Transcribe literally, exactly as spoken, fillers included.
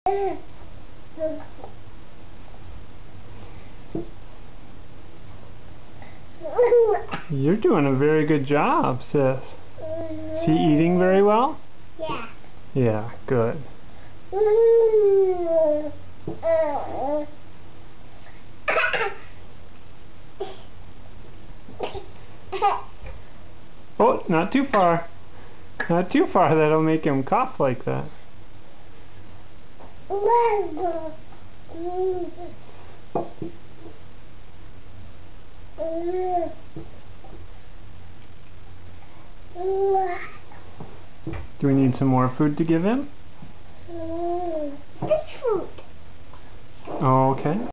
You're doing a very good job, sis. Is he eating very well? Yeah. Yeah, good. Oh, not too far. Not too far, that'll make him cough like that. Do we need some more food to give him? This food. Oh, okay.